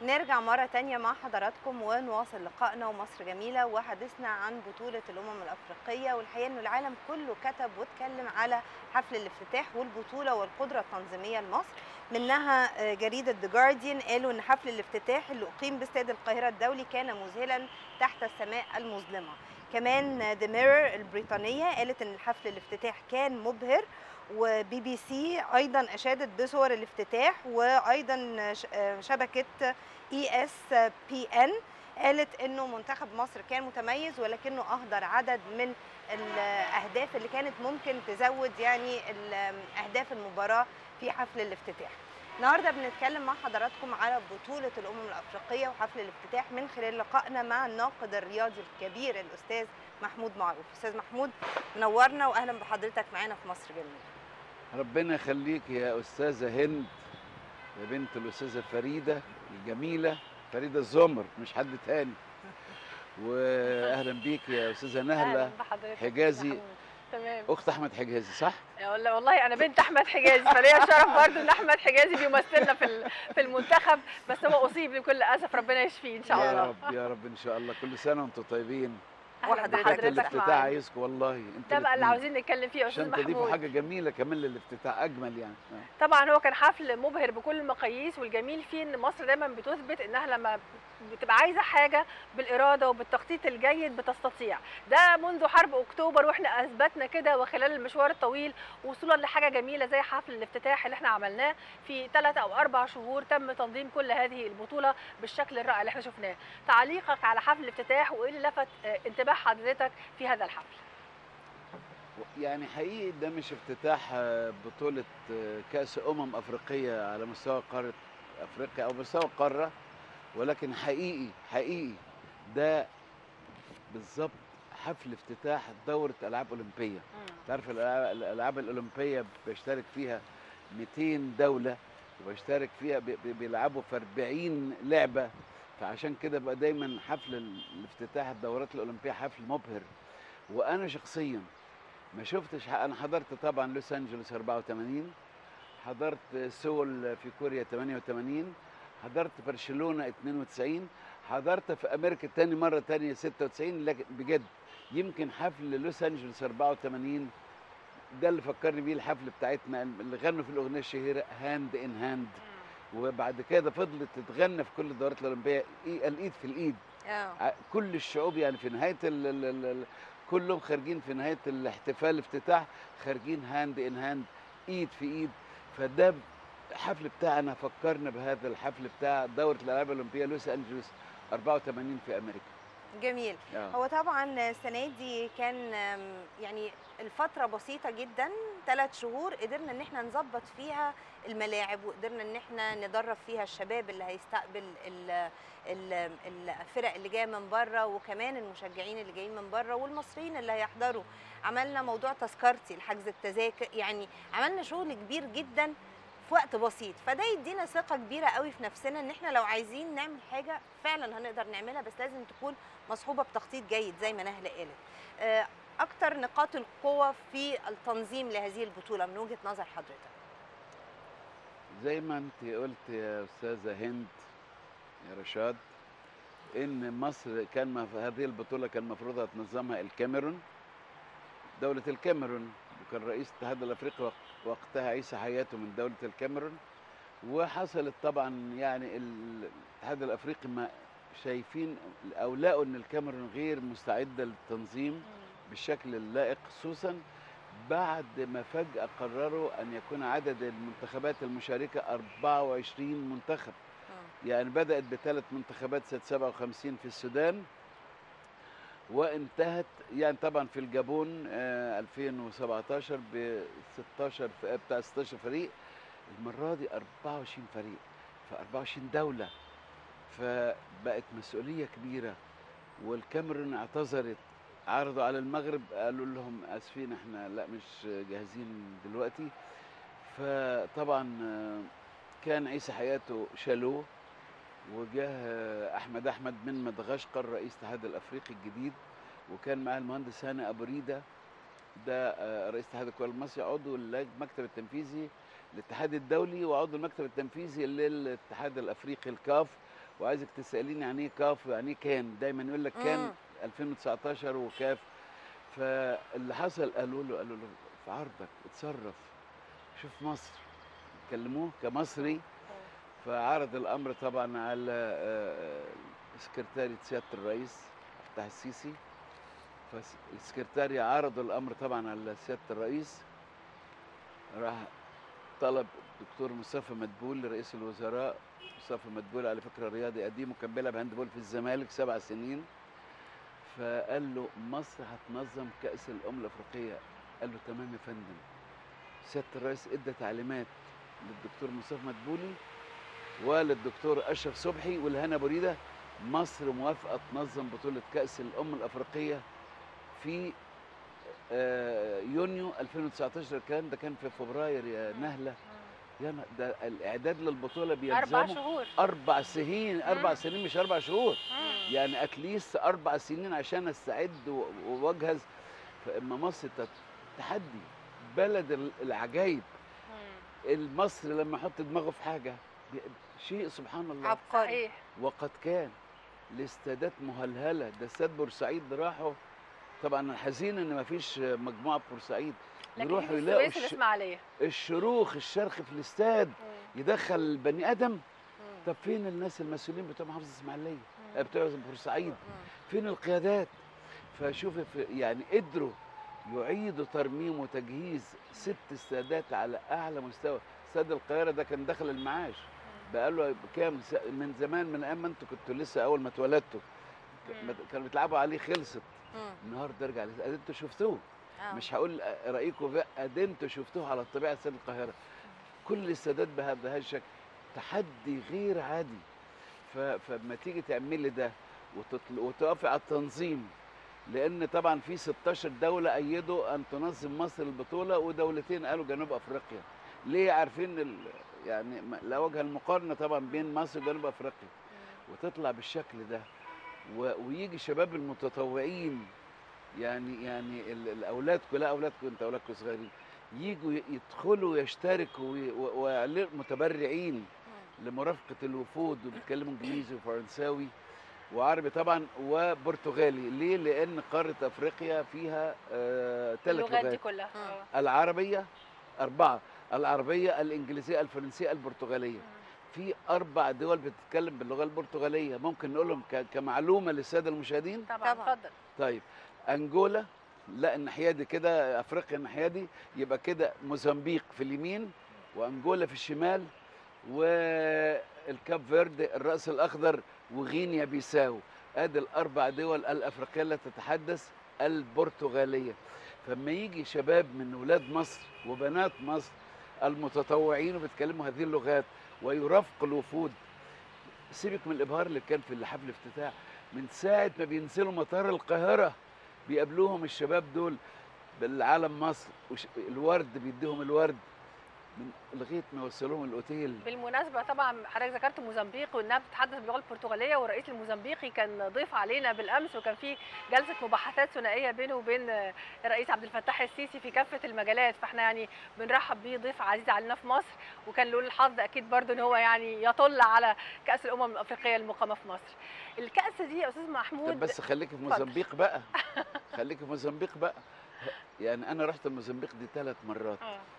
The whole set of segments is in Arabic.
نرجع مرة تانية مع حضراتكم ونواصل لقائنا ومصر جميلة وحديثنا عن بطولة الأمم الأفريقية. والحقيقة إنه العالم كله كتب واتكلم على حفل الافتتاح والبطولة والقدرة التنظيمية لمصر. منها جريدة The Guardian قالوا إن حفل الافتتاح اللي أقيم باستاد القاهرة الدولي كان مذهلا تحت السماء المظلمة. كمان The Mirror البريطانية قالت إن حفل الافتتاح كان مبهر، وبي بي سي ايضا اشادت بصور الافتتاح، وايضا شبكه اي اس بي ان قالت انه منتخب مصر كان متميز ولكنه اهدر عدد من الاهداف اللي كانت ممكن تزود يعني اهداف المباراه في حفل الافتتاح. النهارده بنتكلم مع حضراتكم على بطوله الامم الافريقيه وحفل الافتتاح من خلال لقائنا مع الناقد الرياضي الكبير الاستاذ محمود معروف. استاذ محمود، منورنا واهلا بحضرتك معانا في مصر جميله. ربنا يخليك يا أستاذة هند، يا بنت الأستاذة فريدة الجميلة، فريدة الزمر مش حد تاني. وأهلا بيك يا أستاذة نهلة اهلا بحضرتك حجازي، تمام. أخت أحمد حجازي صح؟ والله انا بنت احمد حجازي، فليا شرف برضه ان احمد حجازي بيمثلنا في المنتخب، بس هو اصيب بكل اسف، ربنا يشفيه ان شاء يا الله. رب يا رب إن شاء الله، كل سنة وأنتم طيبين. اهلا حفلة بحضرتك الافتتاح معانا. عايزكم والله أنتوا ده بقى اللي الاتنين عاوزين نتكلم فيه يا استاذ عشان تضيفوا محمود. حاجة جميلة كمان للافتتاح أجمل يعني. طبعا هو كان حفل مبهر بكل المقاييس، والجميل فيه ان مصر دايما بتثبت انها لما بتبقى عايزه حاجه بالاراده وبالتخطيط الجيد بتستطيع. ده منذ حرب اكتوبر واحنا اثبتنا كده، وخلال المشوار الطويل وصولا لحاجه جميله زي حفل الافتتاح اللي احنا عملناه في 3 أو 4 شهور. تم تنظيم كل هذه البطوله بالشكل الرائع اللي احنا شفناه. تعليقك على حفل الافتتاح وايه اللي لفت انتباه حضرتك في هذا الحفل؟ يعني حقيقي ده مش افتتاح بطولة كأس أفريقية على مستوى قارة أفريقيا أو مستوى القارة، ولكن حقيقي ده بالظبط حفل افتتاح دورة ألعاب أولمبية. تعرف الألعاب الأولمبية بيشترك فيها 200 دولة، وبيشترك فيها بيلعبوا في 40 لعبة، فعشان كده بقى دايما حفل الافتتاح الدورات الأولمبية حفل مبهر. وأنا شخصيا ما شفتش، انا حضرت طبعا لوس انجلوس 84، حضرت سول في كوريا 88، حضرت برشلونة 92، حضرت في امريكا تاني مرة تانية 96، لكن بجد يمكن حفل لوس انجلوس 84 ده اللي فكرني بيه الحفل بتاعتنا اللي غنوا في الاغنية الشهيرة هاند ان هاند، وبعد كده فضلت تتغنى في كل الدورات الاولمبية الايد في الايد. كل الشعوب يعني في نهاية كلهم خارجين في نهاية الاحتفال الافتتاح خارجين هاند ان هاند، ايد في ايد. فده الحفل بتاعنا فكرنا بهذا الحفل بتاع دورة الألعاب الأولمبية لوس أنجلوس 84 في أمريكا. جميل. هو طبعا السنة دي كان يعني الفترة بسيطة جدا، 3 شهور قدرنا ان احنا نظبط فيها الملاعب، وقدرنا ان احنا ندرب فيها الشباب اللي هيستقبل الفرق اللي جايه من بره، وكمان المشجعين اللي جايين من بره والمصريين اللي هيحضروا. عملنا موضوع تذكرتي لحجز التذاكر، يعني عملنا شغل كبير جدا في وقت بسيط، فده يدينا ثقة كبيرة قوي في نفسنا ان احنا لو عايزين نعمل حاجة فعلا هنقدر نعملها، بس لازم تكون مصحوبة بتخطيط جيد زي ما نهلة قالت. اكتر نقاط القوة في التنظيم لهذه البطولة من وجهة نظر حضرتك؟ زي ما انت قلت يا أستاذة هند يا رشاد، ان مصر كان في هذه البطولة كان المفروض هتنظمها الكاميرون، دولة الكاميرون، وكان رئيس الاتحاد الافريقي وقتها عيسى حياته من دولة الكاميرون. وحصلت طبعا يعني الاتحاد الافريقي ما شايفين او لقوا ان الكاميرون غير مستعده للتنظيم بالشكل اللائق، خصوصا بعد ما فجأة قرروا ان يكون عدد المنتخبات المشاركة 24 منتخب. يعني بدأت ب3 منتخبات سنة 57 في السودان، وانتهت يعني طبعا في الجابون 2017 ب 16 بتاع 16 فريق. المرة دي 24 فريق في 24 دولة، فبقت مسؤولية كبيرة. والكاميرون اعتذرت، عرضوا على المغرب قالوا لهم اسفين احنا لا مش جاهزين دلوقتي. فطبعا كان عيسى حياته شالوه، وجاه احمد من مدغشقر رئيس الاتحاد الافريقي الجديد، وكان معاه المهندس هاني ابو ريده ده رئيس اتحاد الكره المصري، عضو المكتب التنفيذي للاتحاد الدولي وعضو المكتب التنفيذي للاتحاد الافريقي الكاف، وعايزك تساليني يعني ايه كاف ويعني ايه كان. دايما يقول لك كان 2019 وكاف. فاللي حصل قالوا له في عرضك اتصرف، شوف مصر، كلموه كمصري. فعرض الامر طبعا على سكرتارية سياده الرئيس فتح السيسي. فالسكرتارية عرض الامر طبعا على سياده الرئيس. راح طلب الدكتور مصطفى مدبول رئيس الوزراء. مصطفى مدبول على فكره رياضي قديم وكان بيلعب هاندبول في الزمالك 7 سنين. فقال له مصر هتنظم كأس الأمم الأفريقية. قال له تمام يا فندم. سيادة الرئيس ادى تعليمات للدكتور مصطفى مدبولي وللدكتور أشرف صبحي والهنا بريدة، مصر موافقة تنظم بطولة كأس الأمم الأفريقية في يونيو 2019. الكلام ده كان في فبراير يا نهلة. ده الإعداد للبطولة بيلزمه 4 شهور 4 سنين. 4 سنين مش 4 شهور. يعني اتليست 4 سنين عشان استعد واجهز. فاما مصر تحدي بلد العجايب. المصري لما يحط دماغه في حاجه شيء سبحان الله عبقري. وقد كان الاستادات مهلهله. ده استاد بورسعيد راحوا، طبعا الحزين ان ما فيش مجموعه في بورسعيد، يروحوا يلاقوا الشروخ الشرخ في الاستاد يدخل البني ادم. طب فين الناس المسؤولين بتوع محافظه الاسماعيليه بتوع بورسعيد؟ فين القيادات؟ فشوف يعني قدروا يعيدوا ترميم وتجهيز 6 استادات على اعلى مستوى. استاد القاهره ده كان دخل المعاش بقاله كام من زمان، من ايام ما انتوا كنتوا لسه اول ما اتولدتوا كانوا بيتلعبوا عليه. خلصت النهارده ارجع انتوا شفتوه. مش هقول رايكم بقى، انتوا شفتوه على الطبيعه. استاد القاهره كل الاستادات بهذا الشكل، تحدي غير عادي. فلما تيجي تعملي ده وتقفي على التنظيم، لان طبعا في 16 دوله ايدوا ان تنظم مصر البطوله ودولتين قالوا جنوب افريقيا. ليه؟ عارفين يعني لا وجه المقارنه طبعا بين مصر وجنوب افريقيا. وتطلع بالشكل ده ويجي شباب المتطوعين، يعني الاولاد كلها اولادكم، انت اولادكم صغيرين، يجوا يدخلوا يشتركوا متبرعين لمرافقه الوفود، وبيتكلموا انجليزي وفرنساوي وعربي طبعا وبرتغالي. ليه؟ لان قاره افريقيا فيها 3 اللغات لغات دي كلها. العربيه 4، العربيه الانجليزيه الفرنسيه البرتغاليه. في 4 دول بتتكلم باللغه البرتغاليه. ممكن نقولهم كمعلومه للساده المشاهدين؟ طبعا اتفضل. طيب انجولا، لا الناحيه دي كده افريقيا الناحيه دي، يبقى كده موزمبيق في اليمين وانجولا في الشمال، والكاب فيردي الراس الاخضر وغينيا بيساو. ادي ال4 دول الافريقيه التي تتحدث البرتغاليه. فلما يجي شباب من ولاد مصر وبنات مصر المتطوعين وبيتكلموا هذه اللغات ويرافقوا الوفود، سيبك من الابهار اللي كان في حفل الافتتاح. من ساعه ما بينزلوا مطار القاهره بيقابلوهم الشباب دول بالعالم مصر، الورد بيديهم الورد من لغايه ما يوصلوهم الاوتيل. بالمناسبه طبعا حضرتك ذكرت موزمبيق وانها بتتحدث باللغه البرتغاليه، والرئيس الموزمبيقي كان ضيف علينا بالامس، وكان في جلسه مباحثات ثنائيه بينه وبين الرئيس عبد الفتاح السيسي في كافه المجالات. فاحنا يعني بنرحب بيه، ضيف عزيز علينا في مصر، وكان له الحظ اكيد برضه ان هو يعني يطل على كاس الامم الافريقيه المقامه في مصر. الكاس دي يا استاذ محمود، طب بس خليكي في موزمبيق بقى. خليكي في موزمبيق بقى. يعني انا رحت موزمبيق دي 3 مرات.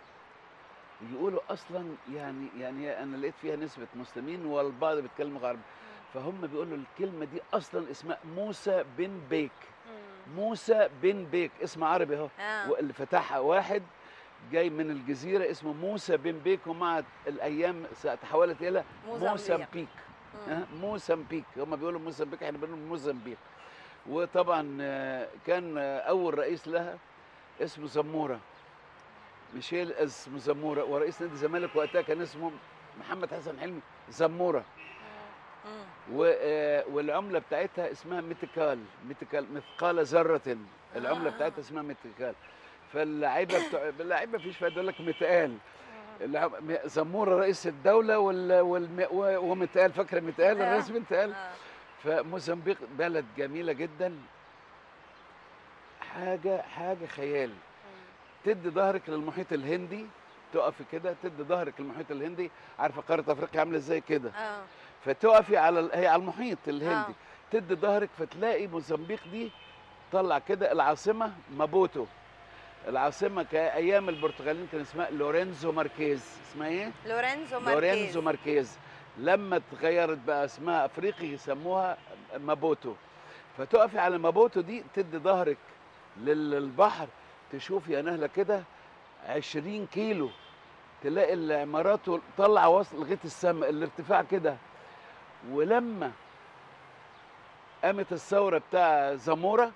يقولوا اصلا يعني انا لقيت فيها نسبه مسلمين والبعض بيتكلموا عربي. فهم بيقولوا الكلمه دي اصلا اسمها موسى بن بيك. موسى بن بيك اسم عربي اهو. واللي فتحها واحد جاي من الجزيره اسمه موسى بن بيك، ومع الايام تحولت الى موزمبيق. موزمبيق، هم بيقولوا موزمبيق، احنا بنقول موزمبيق. وطبعا كان اول رئيس لها اسمه زموره، ميشيل اسمه زموره، ورئيس نادي الزمالك وقتها كان اسمه محمد حسن حلمي زموره. والعمله بتاعتها اسمها ميتيكال مثقال ذره. العمله بتاعتها اسمها ميتيكال. فاللعيبه اللعيبه مفيش فايده، يقول لك متقال. زموره رئيس الدوله ومتقال، فاكره متقال الرئيس متقال. فموزمبيق بلد جميله جدا، حاجه خيال. تدي ظهرك للمحيط الهندي تقفي كده تدي ظهرك للمحيط الهندي، عارفه قاره افريقيا عامله ازاي كده، اه فتقفي هي على المحيط الهندي، اه تدي ظهرك فتلاقي موزمبيق دي طلع كده. العاصمه مابوتو، العاصمه كايام البرتغاليين كان اسمها لورينزو ماركيز. اسمها ايه؟ لورينزو لورينزو ماركيز. ماركيز. لما اتغيرت بقى اسمها افريقي يسموها مابوتو. فتقفي على مابوتو دي تدي ظهرك للبحر، تشوفي يا نهله كده 20 كيلو، تلاقي العمارات طالعه واصل لغايه السماء الارتفاع كده. ولما قامت الثوره بتاع زامورا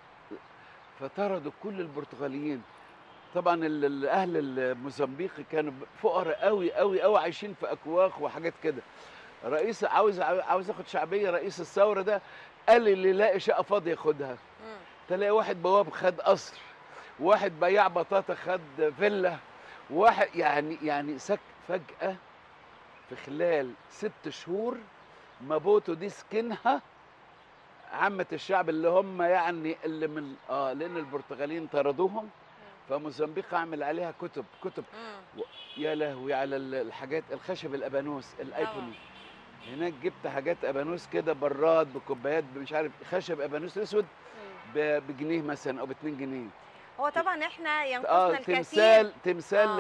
فطردوا كل البرتغاليين. طبعا اهل الموزمبيق كانوا فقراء قوي قوي قوي، عايشين في اكواخ وحاجات كده. رئيس عاوز ياخد شعبيه، رئيس الثوره ده قال اللي يلاقي شقه فاضيه ياخدها. تلاقي واحد بواب خد قصر، واحد بياع بطاطا خد فيلا، واحد يعني فجأة في خلال 6 شهور مابوتو دي سكنها عامة الشعب اللي هم يعني اللي من لأن البرتغاليين طردوهم. فموزمبيق عمل عليها كتب يا لهوي على الحاجات، الخشب الابانوس الايبوني. هناك جبت حاجات ابانوس كده، براد بكوبايات مش عارف، خشب ابانوس اسود بجنيه مثلا او ب2 جنيه. هو طبعا احنا ينقصنا الكثير. تمثال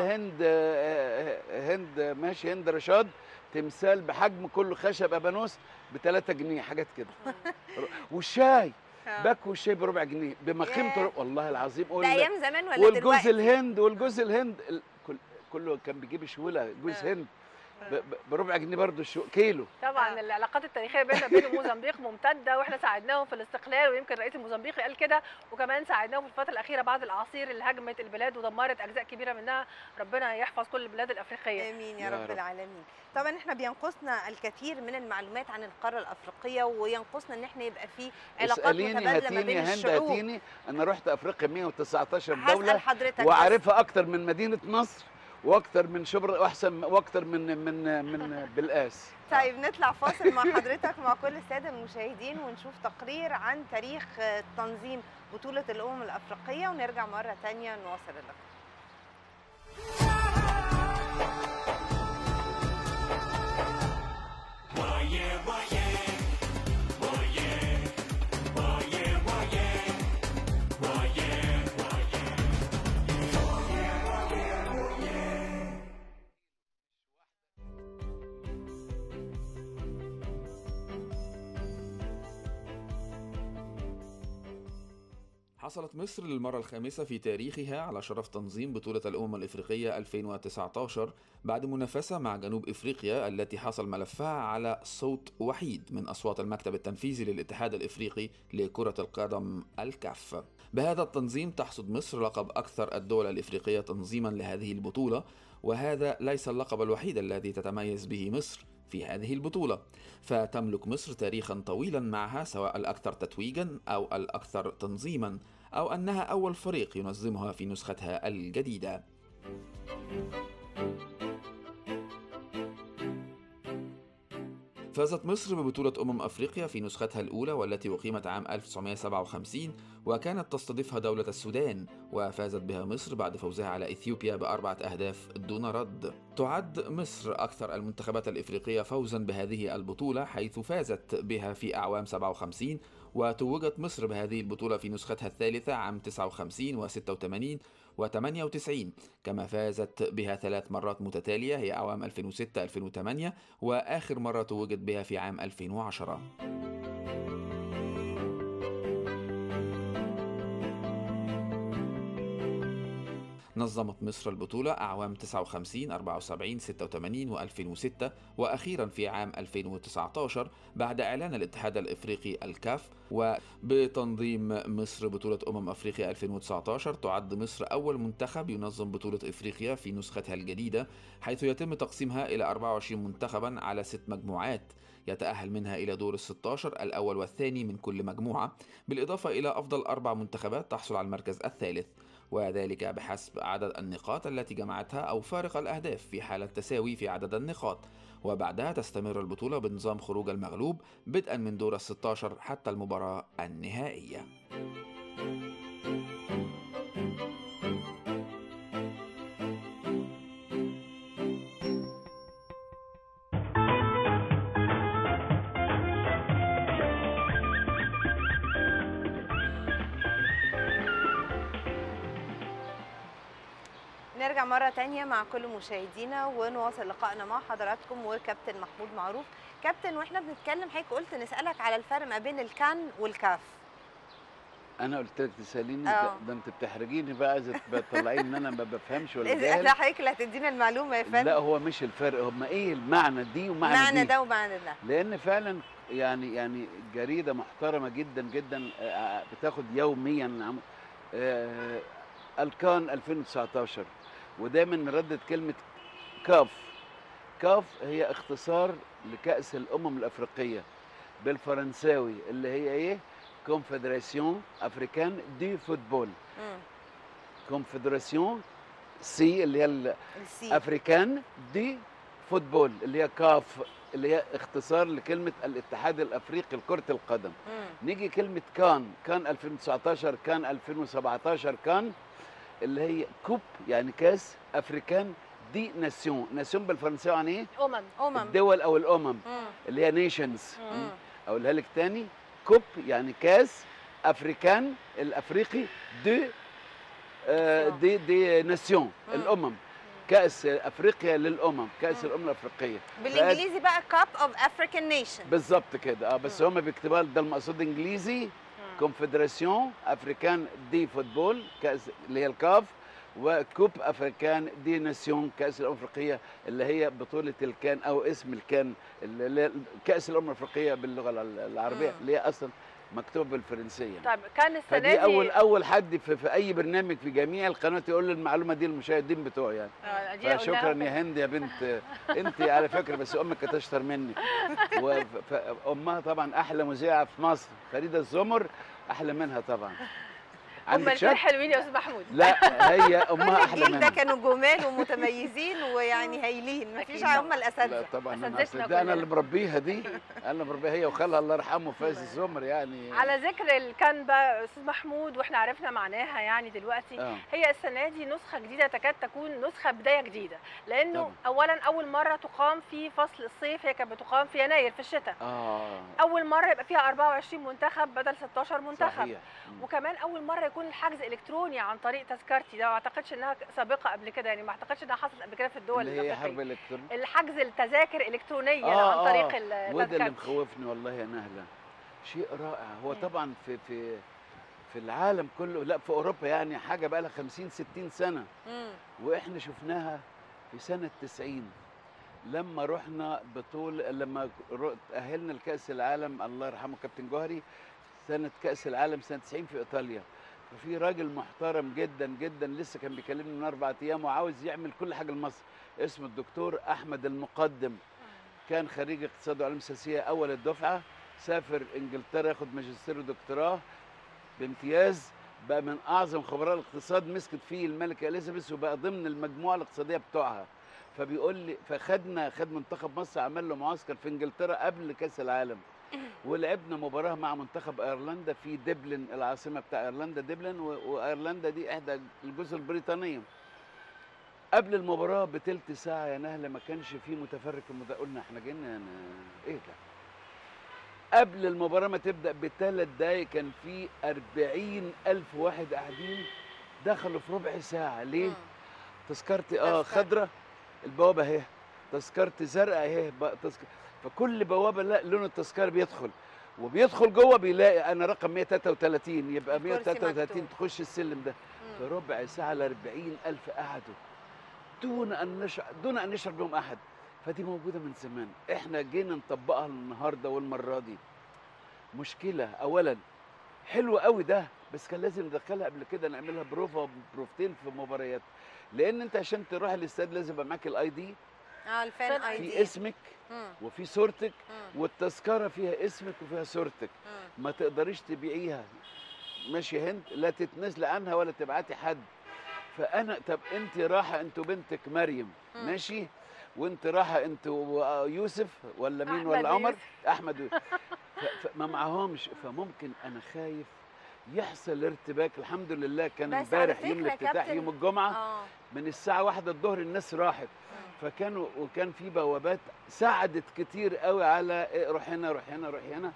هند ماشي، هند رشاد، تمثال بحجم كله خشب ابانوس ب3 جنيه حاجات كده. والشاي باكو الشاي ب4 جنيه بما قيمته والله العظيم. ده ايام زمان ولا دلوقتي؟ والجوز الهند كله كان بيجيب شوله جوز هند ب4 جنيه برضه كيلو. طبعا العلاقات التاريخيه بيننا وبين موزمبيق ممتده، واحنا ساعدناهم في الاستقلال، ويمكن الرئيس الموزمبيقي قال كده، وكمان ساعدناهم في الفتره الاخيره بعد الاعاصير اللي هجمت البلاد ودمرت اجزاء كبيره منها. ربنا يحفظ كل البلاد الافريقيه. امين يا رب العالمين. طبعا احنا بينقصنا الكثير من المعلومات عن القاره الافريقيه، وينقصنا ان احنا يبقى في علاقات متبادله ما بين الشعوب. هاتيني انا رحت افريقيا 119 هسأل دوله حضرتك وعارفها اكتر من مدينه نصر واكتر من شبرا واحسن واكتر من بالقاس. طيب نطلع فاصل مع حضرتك مع كل الساده المشاهدين ونشوف تقرير عن تاريخ تنظيم بطوله الامم الافريقيه، ونرجع مره ثانيه نواصل اللقاء. حصلت مصر للمرة الخامسة في تاريخها على شرف تنظيم بطولة الأمم الإفريقية 2019 بعد منافسة مع جنوب إفريقيا التي حصل ملفها على صوت وحيد من أصوات المكتب التنفيذي للاتحاد الإفريقي لكرة القدم الكاف. بهذا التنظيم تحصد مصر لقب أكثر الدول الإفريقية تنظيما لهذه البطولة، وهذا ليس اللقب الوحيد الذي تتميز به مصر في هذه البطولة، فتملك مصر تاريخا طويلا معها، سواء الأكثر تتويجا أو الأكثر تنظيما أو أنها أول فريق ينظمها في نسختها الجديدة. فازت مصر ببطولة أفريقيا في نسختها الأولى والتي أقيمت عام 1957، وكانت تستضيفها دولة السودان، وفازت بها مصر بعد فوزها على إثيوبيا ب4 أهداف دون رد. تعد مصر أكثر المنتخبات الإفريقية فوزا بهذه البطولة، حيث فازت بها في أعوام 57، وتوجت مصر بهذه البطولة في نسختها الثالثة عام 59 و86 و98، كما فازت بها 3 مرات متتالية هي أعوام 2006 2008 وآخر مرة توجت بها في عام 2010. نظمت مصر البطولة أعوام 59 74 86 و2006 وأخيرا في عام 2019 بعد إعلان الاتحاد الإفريقي الكاف. وبتنظيم مصر بطولة أفريقيا 2019 تعد مصر أول منتخب ينظم بطولة إفريقيا في نسختها الجديدة، حيث يتم تقسيمها إلى 24 منتخبا على 6 مجموعات يتأهل منها إلى دور ال16 الأول والثاني من كل مجموعة، بالإضافة إلى أفضل 4 منتخبات تحصل على المركز الثالث، وذلك بحسب عدد النقاط التي جمعتها أو فارق الأهداف في حالة تساوي في عدد النقاط. وبعدها تستمر البطولة بنظام خروج المغلوب بدءا من دور ال16 حتى المباراة النهائية. نرجع مرة تانية مع كل مشاهدينا ونواصل لقائنا مع حضراتكم وكابتن محمود معروف. كابتن، واحنا بنتكلم حضرتك قلت نسألك على الفرق ما بين الكان والكاف. انا قلت لك تساليني ده انت بتحرجيني بقى، عايزه تطلعيني ان انا ما بفهمش ولا جاهل. لا حضرتك اللي هتدينا المعلومة يا فندم. لا هو مش الفرق، هم ايه المعنى دي ومعنى معنى دي. ده ومعنى ده. لان فعلا يعني جريده محترمه جدا جدا بتاخد يوميا الكان 2019، ودايما نردد كلمه كاف. كاف هي اختصار لكأس الامم الافريقيه بالفرنساوي، اللي هي ايه؟ كونفدراسيون افريكان دي فوتبول. كونفدراسيون سي اللي هي افريكان دي فوتبول، اللي هي كاف، اللي هي اختصار لكلمه الاتحاد الافريقي لكره القدم. نيجي كلمه كان 2019، كان 2017، كان اللي هي كوب يعني كاس افريكان دي ناسيون. ناسيون بالفرنساوي يعني ايه؟ الدول او الامم، اللي هي نيشنز. اقولها لك تاني، كوب يعني كاس افريكان الافريقي دي ناسيون، الامم. كاس افريقيا للامم، كاس الامم الافريقيه. بالانجليزي بقى كاب اوف افريكان نيشن. بالظبط كده. بس هم بيكتبوها ده المقصود انجليزي، كونفدراسيون افريكان دي فوتبول، كاس اللي هي الكاف، وكوب افريكان دي ناسيون، كاس الامم الافريقيه، اللي هي بطوله الكان او اسم الكان، اللي كاس الامم الافريقيه باللغه العربيه، اللي هي اصلا مكتوب بالفرنسيه. طيب كان السنه دي اول حد في اي برنامج في جميع القنوات يقول المعلومه دي للمشاهدين بتوعه يعني. فشكرا يا هند يا بنت. انت على فكره بس امك كانت اشطر مني. وامها طبعا احلى مذيعه في مصر، فريده الزمر احلى منها طبعا. هم الاثنين حلوين يا استاذ محمود. لا هي امها احلى منها. ده كانوا جمال ومتميزين ويعني هايلين، مفيش هم الاساتذه. لا طبعا انا اللي مربيها دي، انا اللي مربيها هي وخالها الله يرحمه فايز الزمر يعني. على ذكر الكان بقى استاذ محمود، واحنا عرفنا معناها يعني دلوقتي. هي السنه دي نسخه جديده، تكاد تكون نسخه بدايه جديده، لانه طبعا. اولا اول مره تقام في فصل الصيف، هي كانت بتقام في يناير في الشتاء. اول مره يبقى فيها 24 منتخب بدل 16 منتخب. صحيح. وكمان اول مره يكون الحجز الكتروني عن طريق تذكرتي، ده ما اعتقدش انها سابقه قبل كده، يعني ما اعتقدش انها حصلت قبل كده في الدول اللي هي حرب الكترونيه، الحجز التذاكر الكترونيا عن طريق التذكرتي. وده اللي مخوفني والله يا نهله، شيء رائع. هو طبعا في العالم كله، لا في اوروبا يعني حاجه بقى لها 50 60 سنه، واحنا شفناها في سنه 90 لما رحنا لما تاهلنا لكاس العالم، الله يرحمه كابتن جوهري، سنه كاس العالم سنه 90 في ايطاليا. ففي راجل محترم جدا جدا لسه كان بيكلمني من 4 ايام وعاوز يعمل كل حاجه لمصر، اسمه الدكتور احمد المقدم. كان خريج اقتصاد وعلوم سياسيه اول الدفعه، سافر انجلترا ياخد ماجستير ودكتوراه بامتياز، بقى من اعظم خبراء الاقتصاد، مسكت فيه الملكه اليزابيث وبقى ضمن المجموعه الاقتصاديه بتوعها. فبيقول لي خد منتخب مصر، عمل له معسكر في انجلترا قبل كاس العالم، ولعبنا مباراه مع منتخب ايرلندا في دبلن، العاصمه بتاع ايرلندا دبلن، وايرلندا دي احدى الجزر البريطانيه. قبل المباراه بتلت ساعه يا نهله ما كانش في متفرج في قلنا احنا جايين ايه ده؟ قبل المباراه ما تبدا ب3 دقايق كان في 40,000 واحد قاعدين، دخلوا في ربع ساعه. ليه؟ تذكرتي خضراء، البوابه اهي، تذكرتي زرقاء اهي، فكل بوابه لون التذكره بيدخل، وبيدخل جوه بيلاقي انا رقم 133، يبقى 133 تخش السلم ده. في ربع ساعه ل 40,000 قعدوا دون ان يشعر بهم احد. فدي موجوده من زمان، احنا جينا نطبقها النهارده والمره دي. مشكله اولا حلو قوي ده، بس كان لازم ندخلها قبل كده، نعملها بروفتين في مباريات، لان انت عشان تروح الاستاد لازم يبقى معاك الاي دي، الفان اي دي، في اسمك وفي صورتك، والتذكره فيها اسمك وفيها صورتك. ما تقدريش تبيعيها ماشي هند، لا تتنازلي عنها ولا تبعتي حد. فانا طب انت رايحه انت وبنتك مريم ماشي، وانت رايحه انت ويوسف ولا مين ولا عمر احمد ما معهمش، فممكن انا خايف يحصل ارتباك. الحمد لله كان امبارح يوم الافتتاح يوم الجمعه من الساعه 1 الظهر الناس راحت، وكان في بوابات ساعدت كتير قوي على روح هنا روح هنا روح هنا.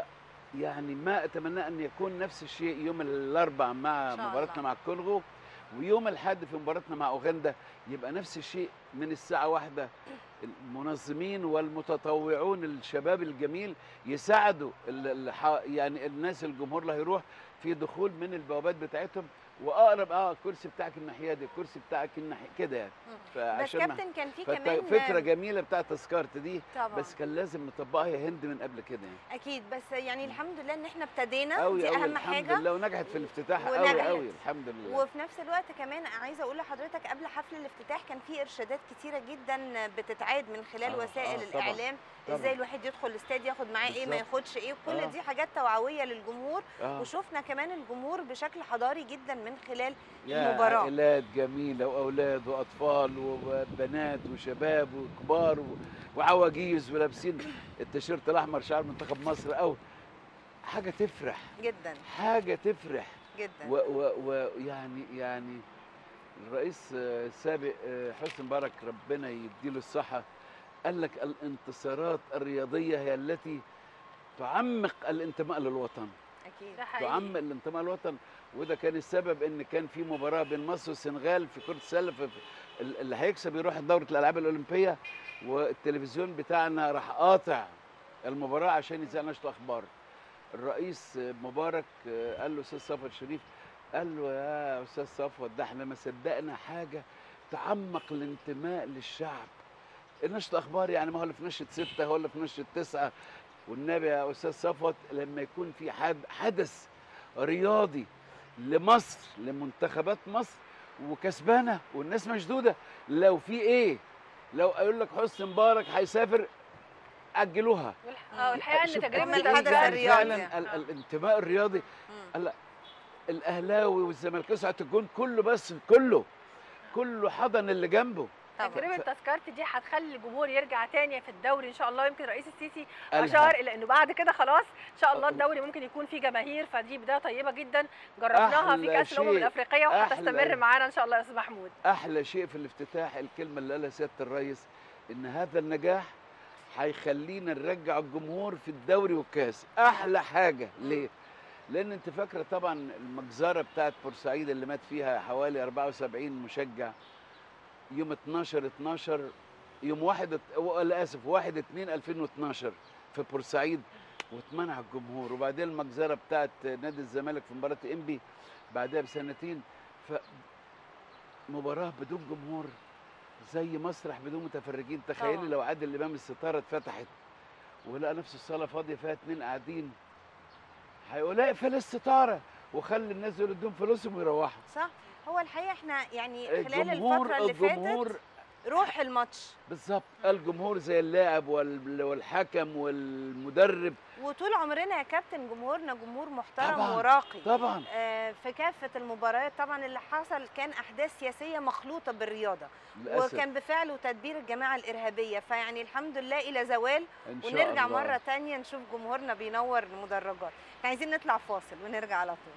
يعني ما اتمنى ان يكون نفس الشيء يوم الاربعاء مع مباراتنا مع الكونغو، ويوم الاحد في مباراتنا مع اوغندا يبقى نفس الشيء من الساعه 1. المنظمين والمتطوعون الشباب الجميل يساعدوا يعني الناس الجمهور اللي هيروح في دخول من البوابات بتاعتهم، واقرب الكرسي بتاعك الناحيه دي، الكرسي بتاعك الناحيه كده يعني. بس كابتن كان في كمان فكره جميله بتاعت تذكرت دي طبعا. بس كان لازم نطبقها يا هند من قبل كده يعني. اكيد، بس يعني الحمد لله ان احنا ابتدينا، أوي دي أوي اهم حاجه الحمد لله، ونجحت في الافتتاح قوي قوي الحمد لله. وفي نفس الوقت كمان عايزه اقول لحضرتك قبل حفل الافتتاح كان في ارشادات كتيره جدا بتتعاد من خلال وسائل الاعلام، ازاي الواحد يدخل الاستاد ياخد معاه ايه ما ياخدش ايه، كل دي حاجات توعويه للجمهور. وشفنا كمان الجمهور بشكل حضاري جدا من خلال المباراه، عائلات جميله واولاد واطفال وبنات وشباب وكبار وعواجيز ولابسين التيشيرت الاحمر شعار منتخب مصر، او حاجه تفرح جدا، حاجه تفرح جدا. ويعني الرئيس السابق حسني مبارك ربنا يديله الصحه قال لك الانتصارات الرياضيه هي التي تعمق الانتماء للوطن. اكيد تعمق الانتماء للوطن، وده كان السبب ان كان في مباراه بين مصر والسنغال في كره السله، اللي هيكسب يروح دوره الالعاب الاولمبيه، والتلفزيون بتاعنا راح قاطع المباراه عشان يذيع نشره اخبار. الرئيس مبارك قال له استاذ صفوت شريف، قال له يا استاذ صفوت ده احنا ما صدقنا حاجه تعمق الانتماء للشعب. نشره اخبار يعني ما هو اللي في نشره 6 هو اللي في نشره 9. والنبي يا استاذ صفوت لما يكون في حدث رياضي لمصر لمنتخبات مصر وكسبانه والناس مشدوده، لو في ايه، لو اقول لك حسني مبارك هيسافر اجلوها. الحقيقه ان تجربه الحدث الرياضي فعلا الانتماء الرياضي. الاهلاوي والزمالكاوي ساعه الجون كله، بس كله حضن اللي جنبه. تجربه تذكرتي دي هتخلي الجمهور يرجع تاني في الدوري ان شاء الله. يمكن الرئيس السيسي اشار الى انه بعد كده خلاص ان شاء الله الدوري ممكن يكون فيه جماهير، فدي بدايه طيبه جدا جربناها في كاس الامم الافريقيه وهتستمر معانا ان شاء الله يا استاذ محمود. احلى شيء في الافتتاح الكلمه اللي قالها سياده الرئيس، ان هذا النجاح هيخلينا نرجع الجمهور في الدوري والكاس. احلى حاجه ليه؟ لان انت فاكره طبعا المجزره بتاعت بورسعيد اللي مات فيها حوالي 74 مشجع يوم 12 يوم 1/2/2012 في بورسعيد، واتمنع الجمهور. وبعدين المجزره بتاعت نادي الزمالك في مباراه انبي بعدها بسنتين. فمباراه بدون جمهور زي مسرح بدون متفرجين. تخيلي لو عادل امام الستاره اتفتحت ولقى نفس الصاله فاضيه فيها 2 قاعدين، هيقول اقفل الستاره وخلي الناس دول يدوهم فلوسهم ويروحوا. صح. هو الحقيقه احنا يعني خلال الفتره اللي فاتت روح الماتش بالظبط، الجمهور زي اللاعب والحكم والمدرب، وطول عمرنا يا كابتن جمهورنا جمهور محترم طبعًا وراقي طبعا. في كافه المباريات. طبعا اللي حصل كان احداث سياسيه مخلوطه بالرياضه للأسف. وكان بفعل وتدبير الجماعه الارهابيه، فيعني الحمد لله الى زوال الله. ونرجع مره ثانيه نشوف جمهورنا بينور المدرجات. احنا عايزين نطلع فاصل ونرجع على طول.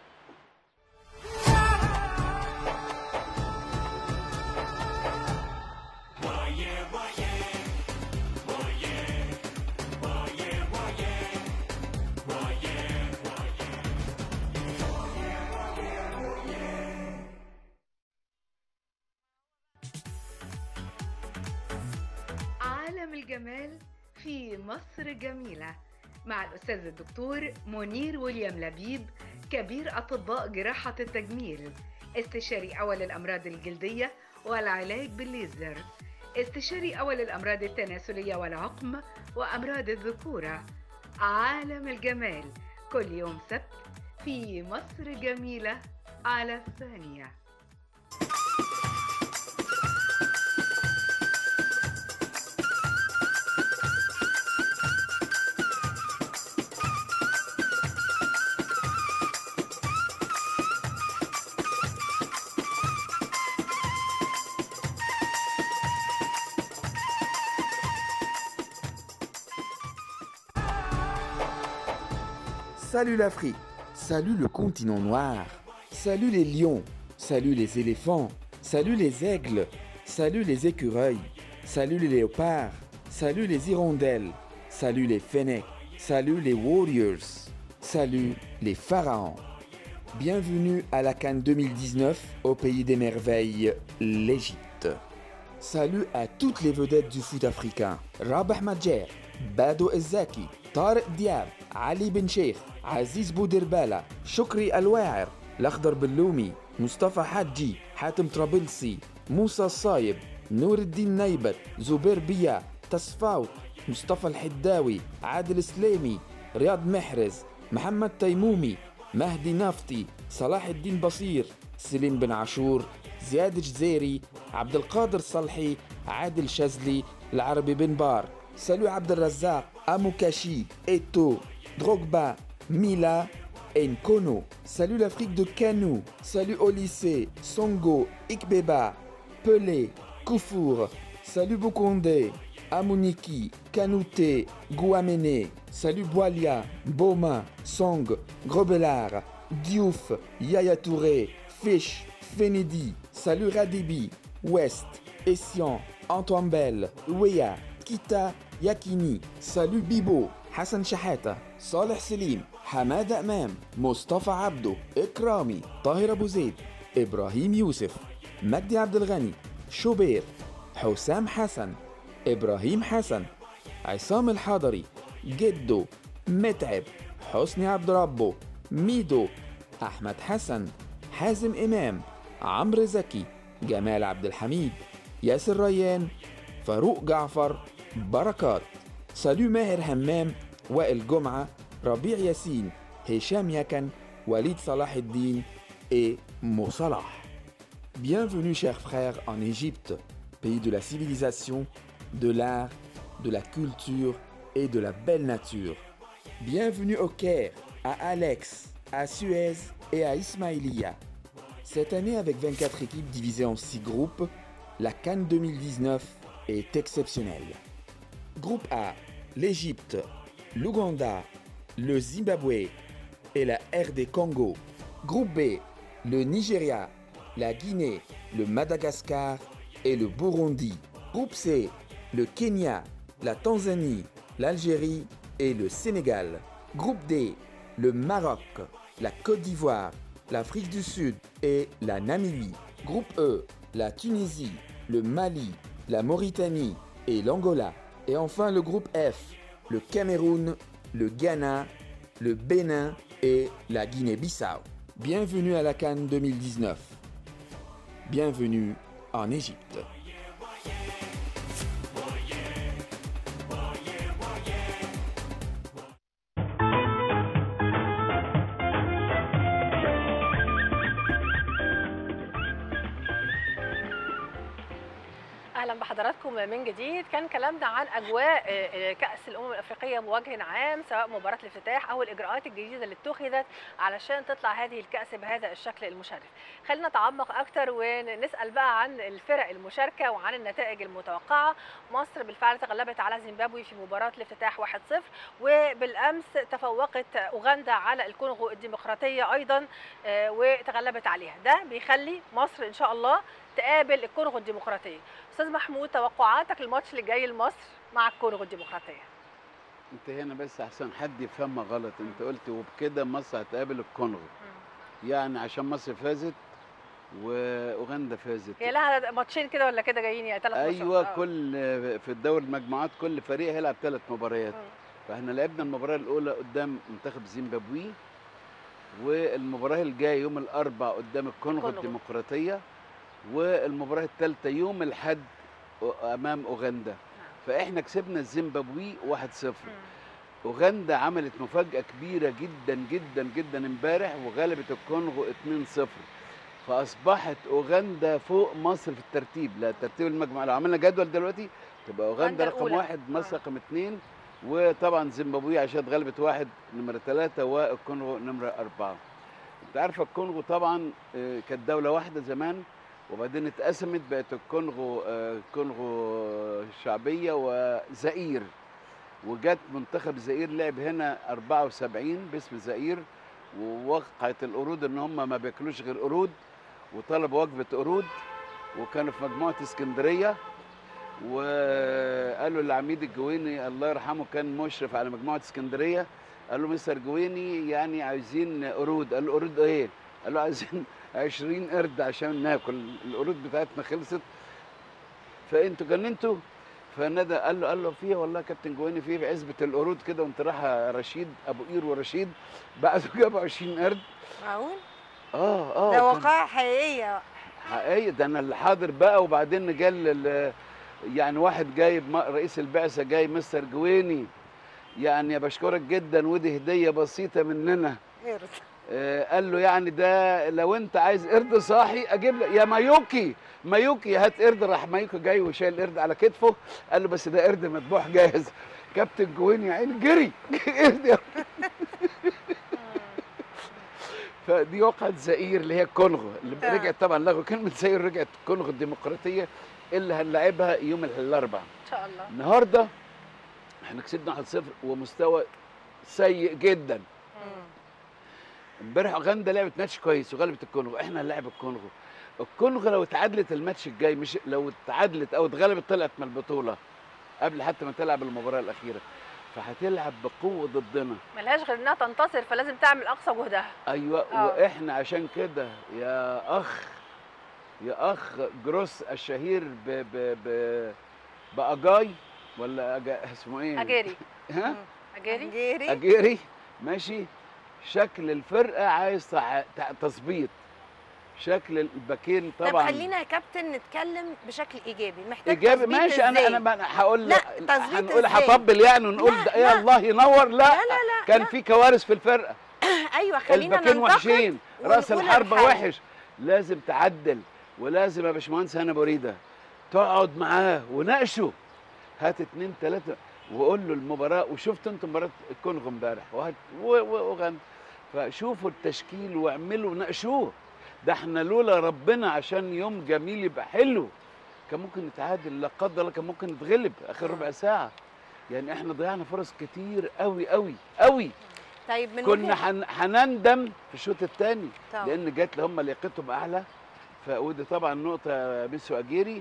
عالم الجمال في مصر جميلة مع الأستاذ الدكتور منير ويليام لبيب، كبير أطباء جراحة التجميل، استشاري أول الأمراض الجلدية والعلاج بالليزر، استشاري أول الأمراض التناسلية والعقم وأمراض الذكورة. عالم الجمال كل يوم سبت في مصر جميلة على الثانية. Salut l'Afrique, salut le continent noir, salut les lions, salut les éléphants, salut les aigles, salut les écureuils, salut les léopards, salut les hirondelles, salut les fennecs, salut les warriors, salut les pharaons. Bienvenue à la CAN 2019 au pays des merveilles, l'Égypte. Salut à toutes les vedettes du foot africain. Rabah Madjer, Bado Ezzaki, Tariq Diab, Ali Ben Sheikh, Aziz Boudirbala, Shukri Al-Waer, L'Akhdar Belloumi, Mustafa Hadji, Hatem Trabilsi, Moussa Saïb, Nour Eddin Naibat, Zubair Bia, Tasfaout, Mustafa Al-Hiddawi, Adel Slemi, Riyad Mehrez, Mohamed Taimoumi, مهدي نافتي، صلاح الدين بصير، سليم بن عاشور، زياد جزيري، عبد القادر صلحي، عادل شاذلي، العربي بن بار. Salut Abdel Razak, Amokachi, Eto, Drogba, Mila et Nkono. Salut l'Afrique de Kanou. Salut Olyssée, Songo, Ikbeba, Pelé, Koufour. Salut Boukonde, Amuniki, Kanouté, Gouamene. Salut Boalia, Boma, Song, Grobelar, Diouf, Yaya Touré, Fish, Fenedi. Salut Radibi, West, Essian, Antoine Bell, Ouéa, Kita, Yakini. Salut Bibo, Hassan Shahata, Saleh Selim, Hamada Amam, Mustafa Abdo, Ikrami, Tahir Abou Zaid, Ibrahim Youssef, Magdi Abdelghani, Choubir, Hussam Hassan, إبراهيم حسن، عصام الحضري، جدو، متعب، حسني عبد ربه، ميدو، أحمد حسن، حازم إمام، عمرو زكي، جمال عبد الحميد، ياسر ريان، فاروق جعفر، بركات. سالو ماهر همام، وائل جمعة، ربيع ياسين، هشام يكن، وليد صلاح الدين et Mo Salah. Bienvenue chers frères en Égypte, pays de la civilisation, de l'art, de la culture et de la belle nature. Bienvenue au Caire, à Alex, à Suez et à Ismaïlia. Cette année, avec 24 équipes divisées en 6 groupes, la CAN 2019 est exceptionnelle. Groupe A, l'Égypte, l'Ouganda, le Zimbabwe et la RD Congo. Groupe B, le Nigeria, la Guinée, le Madagascar et le Burundi. Groupe C, le Kenya, la Tanzanie, l'Algérie et le Sénégal. Groupe D, le Maroc, la Côte d'Ivoire, l'Afrique du Sud et la Namibie. Groupe E, la Tunisie, le Mali, la Mauritanie et l'Angola. Et enfin le groupe F, le Cameroun, le Ghana, le Bénin et la Guinée-Bissau. Bienvenue à la CAN 2019. Bienvenue en Égypte. اهلا بحضراتكم من جديد. كان كلامنا عن اجواء كاس الامم الافريقيه بوجه عام، سواء مباراه الافتتاح او الاجراءات الجديده اللي اتخذت علشان تطلع هذه الكاس بهذا الشكل المشرف. خلينا نتعمق اكتر ونسال بقى عن الفرق المشاركه وعن النتائج المتوقعه. مصر بالفعل تغلبت على زيمبابوي في مباراه الافتتاح 1-0، وبالامس تفوقت اوغندا على الكونغو الديمقراطيه ايضا وتغلبت عليها. ده بيخلي مصر ان شاء الله تقابل الكونغو الديمقراطيه. استاذ محمود، توقعاتك للماتش اللي جاي لمصر مع الكونغو الديمقراطيه؟ انت هنا بس احسن حد يفهمها غلط. انت قلت وبكده مصر هتقابل الكونغو، يعني عشان مصر فازت واوغندا فازت. هي لها ماتشين كده ولا كده جايين يعني 3 ماتشات؟ ايوه كل في الدوري المجموعات كل فريق هيلعب 3 مباريات. فاحنا لعبنا المباراه الاولى قدام منتخب زيمبابوي، والمباراه الجايه يوم الاربعاء قدام الكونغو الديمقراطيه، والمباراه الثالثه يوم الاحد امام اوغندا. فاحنا كسبنا الزيمبابوي 1-0. اوغندا عملت مفاجاه كبيره جدا جدا جدا امبارح وغلبت الكونغو 2-0. فاصبحت اوغندا فوق مصر في الترتيب، لا ترتيب المجموعه. لو عملنا جدول دلوقتي تبقى اوغندا رقم 1، مصر رقم 2، وطبعا زيمبابوي عشان اتغلبت 1 نمره 3 والكونغو نمره 4. انت عارفه الكونغو طبعا كانت دوله واحده زمان، وبعدين اتقسمت بقت الكونغو كونغو الشعبيه وزئير، وجت منتخب زئير لعب هنا 74 باسم زئير، ووقعت القرود ان هم ما بياكلوش غير قرود، وطلبوا وجبه قرود، وكانوا في مجموعه اسكندريه، وقالوا للعميد الجويني الله يرحمه كان مشرف على مجموعه اسكندريه، قال له مستر جويني يعني عايزين قرود. قال له قرود ايه؟ قال له عايزين 20 قرد عشان ناكل، القرود بتاعتنا خلصت، فانتوا جننتوا. فندى قال له فيها والله يا كابتن جويني، في عزبه القرود كده، وانت راح رشيد ابو قير ورشيد بعدوا جابوا 20 قرد. معقول؟ اه ده وقائع حقيقيه. حقيقي، ده انا اللي حاضر بقى. وبعدين جال يعني واحد جايب رئيس البعثه جاي مستر جويني، يعني بشكرك جدا ودي هديه بسيطه مننا. قرد. قال له يعني ده لو انت عايز قرد صاحي اجيب لك يا مايوكي، مايوكي هات قرد. راح مايوكي جاي وشايل قرد على كتفه، قال له بس ده قرد مذبوح جاهز. كابتن جويني يا عيني جري قرد يا فدي وقعة زئير اللي هي الكونغو اللي رجعت، طبعا لغوا كلمة زئير، رجعت الكونغو الديمقراطية اللي هنلعبها يوم الاربعاء ان شاء الله. النهارده احنا كسبنا 1-0 ومستوى سيء جدا. امبارح اوغندا لعبت ماتش كويس وغلبت الكونغو، احنا هنلاعب الكونغو. الكونغو لو اتعادلت الماتش الجاي، مش لو اتعادلت او اتغلبت طلعت من البطولة قبل حتى ما تلعب المباراة الأخيرة، فهتلعب بقوة ضدنا. ملهاش غير انها تنتصر، فلازم تعمل اقصى جهدها. ايوه واحنا عشان كده يا اخ جروس الشهير باجاي ولا اسمه ايه؟ اجيري. ها؟ اجيري ماشي. شكل الفرقه عايز تظبيط، شكل الباكين طبعا. طب خلينا يا كابتن نتكلم بشكل ايجابي. محتاج ايجابي تظبيط ماشي. إزاي؟ انا هقول لا هنقول هطبل يعني ونقول يا الله ينور. لا كان في كوارث في الفرقه. ايوه خلينا الباكين وحشين، راس الحربه وحش، لازم تعدل. ولازم يا باشمهندس هاني ابو ريده تقعد معاه وناقشه، هات 2 3 وقول له المباراه. وشفت انتم مباراه الكونغو امبارح وغنى، فشوفوا التشكيل واعملوا ناقشوه. ده احنا لولا ربنا عشان يوم جميل يبقى حلو كان ممكن نتعادل، لا قدر الله كان ممكن نتغلب اخر ربع ساعه. يعني احنا ضيعنا فرص كتير قوي قوي قوي. طيب من كنا هنندم في الشوط الثاني لان جات هم لياقتهم اعلى. ودي طبعا نقطه ميسو اجيري.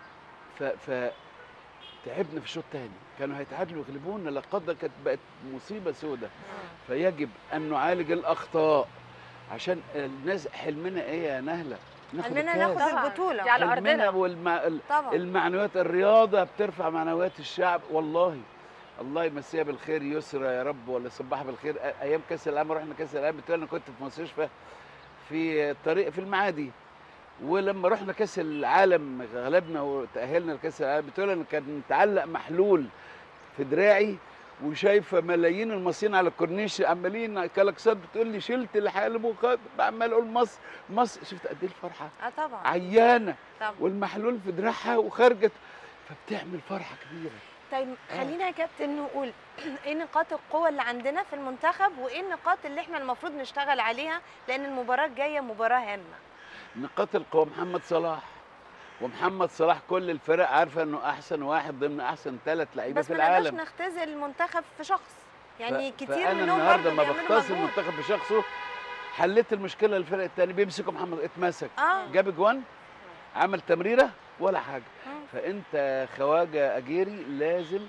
تعبنا في الشوط الثاني، كانوا هيتعادلوا ويغلبونا لا قدر، كانت بقت مصيبه سوداء. فيجب ان نعالج الاخطاء عشان الناس. حلمنا ايه يا نهله؟ حلمنا ناخد البطوله دي على ارضنا. المعنويات، الرياضه بترفع معنويات الشعب. والله الله يمسيها بالخير يسرى يا رب، ولا يصبحها بالخير. ايام كاس العالم رحنا كاس العالم، بتقول انا كنت في مستشفى في الطريق في المعادي، ولما رحنا كاس العالم غلبنا وتاهلنا لكاس العالم، بتقول انا كان متعلق محلول في دراعي وشايفه ملايين المصريين على الكورنيش عمالين كلاكسات، بتقول لي شلت الحالب وخد، عمال اقول مصر مصر. شفت قد ايه الفرحه؟ طبعا عيانه طبعا. والمحلول في دراعها وخرجت، فبتعمل فرحه كبيره. طيب خلينا يا كابتن نقول ايه نقاط القوة اللي عندنا في المنتخب وايه النقاط اللي احنا المفروض نشتغل عليها، لان المباراة الجاية مباراة هامة. نقاط القوة محمد صلاح، ومحمد صلاح كل الفرق عارفة انه احسن واحد ضمن احسن 3 لعيبة في العالم. بس ما نقدرش نختزل المنتخب في شخص، يعني كتير فأنا منهم النهارده ما بختص المنتخب بشخصه. حليت المشكلة الفرق الثاني بيمسكوا محمد، اتمسك جاب اجوان، عمل تمريرة ولا حاجة. فانت خواجة اجيري لازم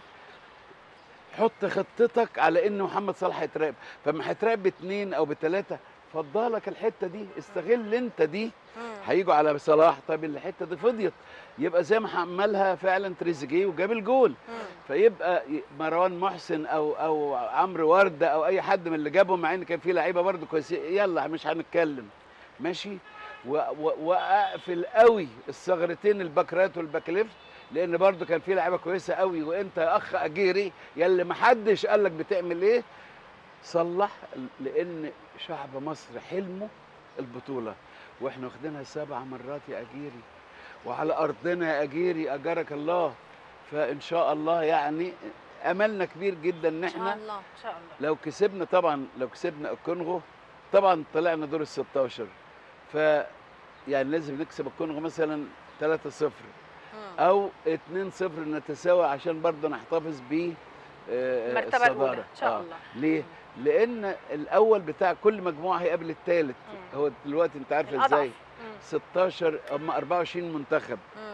حط خطتك على ان محمد صلاح هيتراقب، فما هيتراقب ب2 او ب3 فضلك الحته دي، استغل انت دي. هيجوا على صلاح، طب الحته دي فضيت، يبقى زي ما عملها فعلا تريزيجيه وجاب الجول. فيبقى مروان محسن او عمرو ورده او اي حد من اللي جابهم، مع ان كان في لعيبه برده كويسين، يلا مش هنتكلم ماشي. واقفل قوي الثغرتين الباكرات والباك، لان برده كان في لعيبه كويسه قوي. وانت يا اخ اجيري يلي ما حدش قال لك بتعمل ايه، صلح، لان شعب مصر حلمه البطوله، واحنا واخدينها 7 مرات يا اجيري، وعلى ارضنا يا اجيري اجرك الله. فان شاء الله يعني املنا كبير جدا ان احنا ان شاء الله ان شاء الله لو كسبنا، طبعا لو كسبنا الكونغو طبعا طلعنا دور ال16. ف يعني لازم نكسب الكونغو مثلا 3-0 او 2-0 نتساوى، عشان برضه نحتفظ ب المرتبه الاولى ان شاء الله. ليه؟ لان الاول بتاع كل مجموعه هيقابل الثالث. هو دلوقتي انت عارفه ازاي 16 هم 24 منتخب.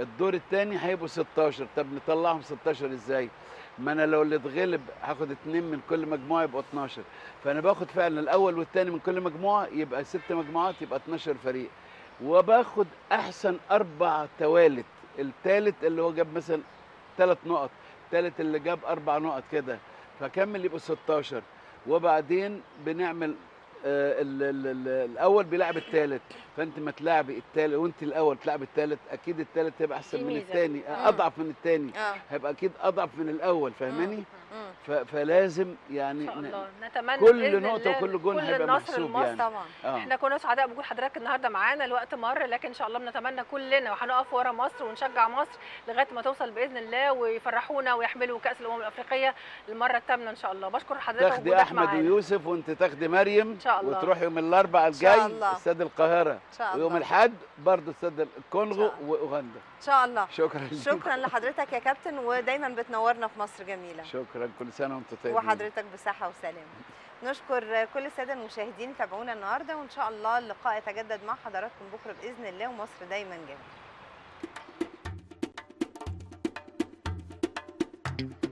الدور الثاني هيبقوا 16. طب نطلعهم 16 ازاي؟ ما انا لو اللي اتغلب هاخد 2 من كل مجموعه يبقوا 12. فانا باخد فعلا الاول والثاني من كل مجموعه يبقى 6 مجموعات، يبقى 12 فريق. وباخد احسن 4 توالت، الثالث اللي هو جاب مثلا 3 نقط، الثالث اللي جاب 4 نقط كده، فكمل يبقوا 16. وبعدين بنعمل الاول بيلعب الثالث، فانت ما تلعبي الثالث وانت الاول تلعب الثالث، اكيد الثالث هيبقى احسن من الثاني، اضعف من الثاني، هيبقى اكيد اضعف من الاول، فاهماني؟ فلازم يعني ان شاء الله نتمنى كل نقطه وكل جون هيبقى محسوب يعني. طبعا. احنا كنا سعداء بوجود حضرتك النهارده معانا، الوقت مر، لكن ان شاء الله بنتمنى كلنا وهنقف ورا مصر ونشجع مصر لغايه ما توصل باذن الله ويفرحونا ويحملوا كاس الامم الافريقيه المره الثامنه ان شاء الله. بشكر حضرتك تاخدي احمد ويوسف وانت تاخدي مريم ان شاء الله، وتروحي يوم الاربعاء الجاي استاد القاهره، ويوم الاحد برضه استاد الكونغو واوغندا ان شاء الله. شكرا لحضرتك يا كابتن، ودايما بتنورنا في مصر جميله. شكرا، كل سنه وانتم طيبين وحضرتك بصحه وسلامه. نشكر كل الساده المشاهدين تابعونا النهارده، وان شاء الله اللقاء يتجدد مع حضراتكم بكره باذن الله، ومصر دايما جميله.